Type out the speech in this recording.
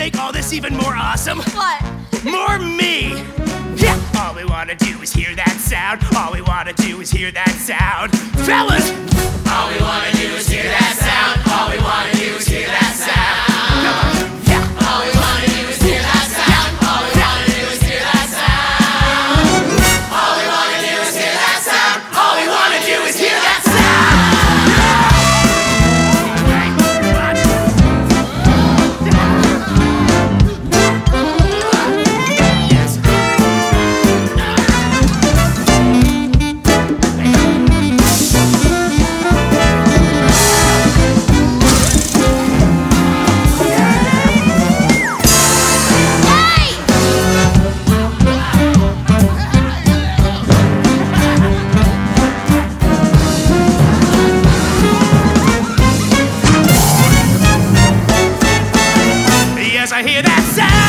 make all this even more awesome? What? More me! Yeah! All we wanna do is hear that sound. All we wanna do is hear that sound. Fellas! All we wanna do is hear that sound. All we wanna do is hear that sound. Come on! Yeah! All we wanna do is hear that sound. All we wanna do is hear that sound. All we wanna do is hear that sound. All we wanna do is hear that sound. I hear that sound.